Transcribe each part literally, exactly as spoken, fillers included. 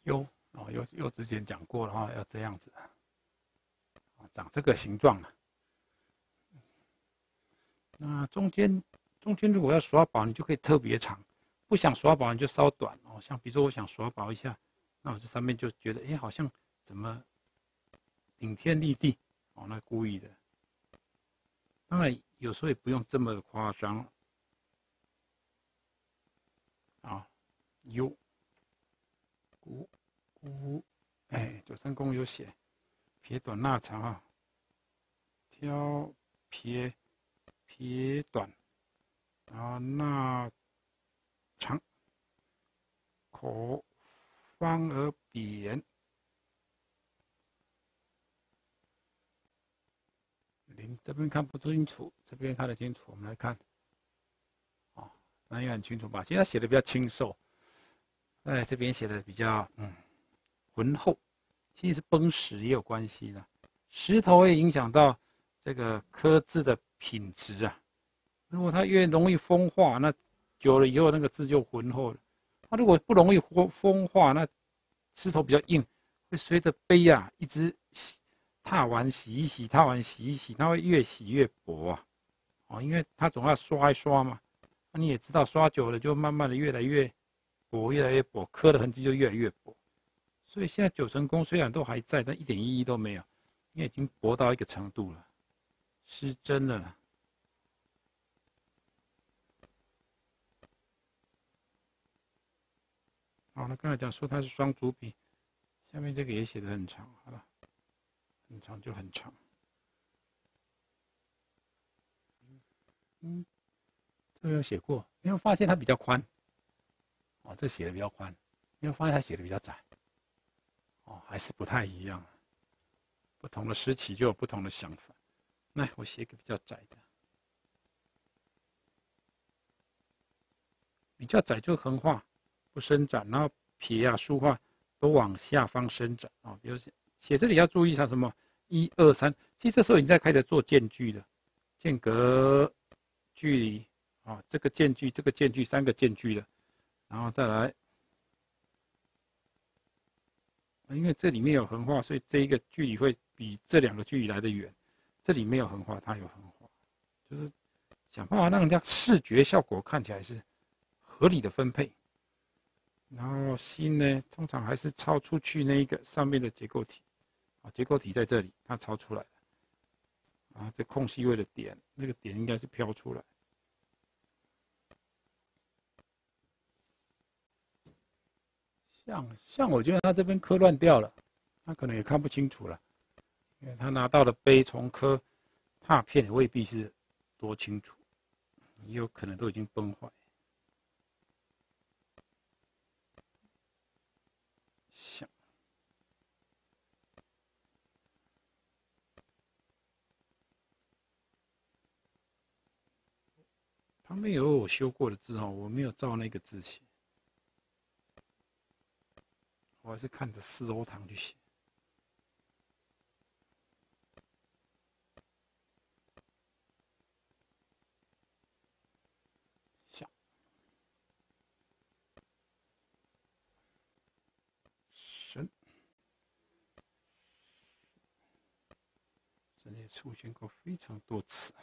优哦，优优之前讲过了哈，要这样子，长这个形状了。那中间中间如果要耍宝，你就可以特别长；不想耍宝，你就稍短哦。像比如说我想耍宝一下，那我这上面就觉得，哎，好像怎么顶天立地哦，那故意的。当然有时候也不用这么夸张啊。优古古，哎，九成宫有写撇短捺长啊，挑撇撇短，然后捺长，口方而扁。零这边看不清楚，这边看得清楚。我们来看，哦，那也很清楚吧？现在写的比较清瘦，哎，这边写的比较嗯浑厚，其实崩蚀也有关系的，石头会影响到这个刻字的品质啊。如果它越容易风化，那久了以后那个字就浑厚了。它如果不容易风风化，那石头比较硬，会随着杯啊一直踏完洗一洗，踏完洗一洗，它会越洗越薄啊。哦，因为它总要刷一刷嘛。那你也知道，刷久了就慢慢的越来越薄，越来越薄，刻的痕迹就越来越薄。所以现在九成宫虽然都还在，但一点意义都没有，因为已经薄到一个程度了，失真了啦。好，那刚才讲说它是双主笔，下面这个也写得很长，好了，很长就很长。嗯，这个有写过，没有发现它比较宽？哦，这写的比较宽，没有发现它写的比较窄。哦，还是不太一样。不同的时期就有不同的想法。来，我写一个比较窄的，比较窄就横画不伸展，然后撇啊竖画都往下方伸展啊。比如写写这里要注意一下什么一二三，其实这时候已经在开始做间距了，间隔距离啊，这个间距这个间距三个间距了，然后再来。因为这里面有横画，所以这一个距离会比这两个距离来得远。这里没有横画，它有横画，就是想办法让人家视觉效果看起来是合理的分配。然后心呢，通常还是超出去那一个上面的结构体，啊，结构体在这里，它超出来了。啊，这空隙位的点，那个点应该是飘出来。像像我觉得他这边刻乱掉了，他可能也看不清楚了，因为他拿到的碑从刻拓片也未必是多清楚，也有可能都已经崩坏。像旁边有我修过的字哦，我没有照那个字写，我还是看着四欧堂去写。像神，这里出现过非常多次。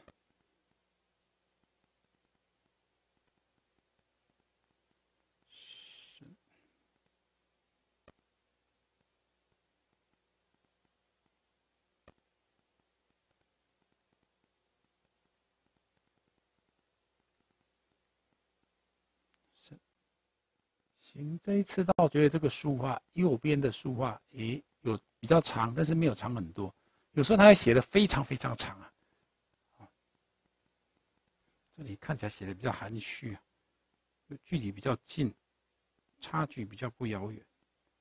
行，这一次倒觉得这个书画右边的书画，诶，有比较长，但是没有长很多。有时候它还写的非常非常长啊。这里看起来写的比较含蓄啊，距离比较近，差距比较不遥远。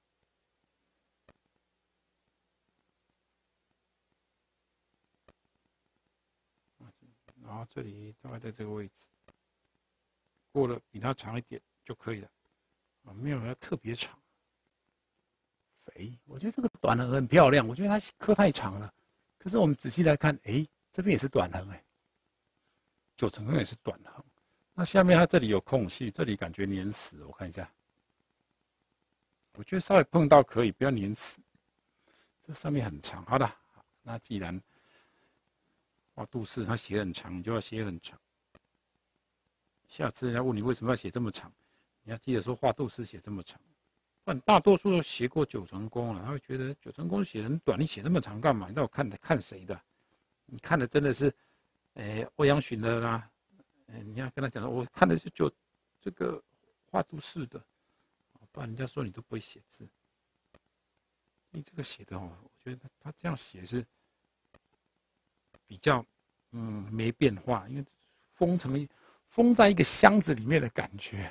然后这里大概在这个位置，过了比它长一点就可以了，啊，没有要特别长。肥，我觉得这个短横很漂亮，我觉得它刻太长了。可是我们仔细来看，哎，这边也是短横，哎，九成宫也是短横。那下面它这里有空隙，这里感觉粘死，我看一下， 我觉得稍微碰到可以，不要粘死。这上面很长，好的，那既然画度式它写很长，你就要写很长。下次人家问你为什么要写这么长，你要记得说画度式写这么长。不然大多数都写过九成宫了，他会觉得九成宫写很短，你写那么长干嘛？你让我看看谁的？你看的真的是，诶、欸，欧阳询的啦，欸，你要跟他讲说，我看的是九这个画度式的，不然人家说你都不会写字。你这个写的哦，我觉得他这样写是比较嗯没变化，因为封成一封在一个箱子里面的感觉。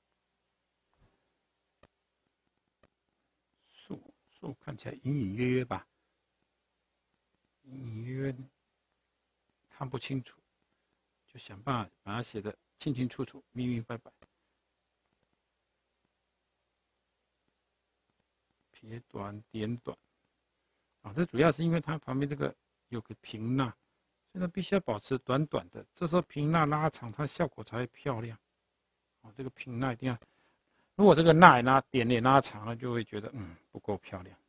树树看起来隐隐约约吧，隐隐约约看不清楚，就想办法把它写得清清楚楚、明明白白。撇短点短，啊，这主要是因为它旁边这个有个平捺，所以它必须要保持短短的。这时候平捺拉长，它效果才会漂亮。啊，这个平捺一定要，如果这个捺也拉点也拉长了，就会觉得嗯不够漂亮。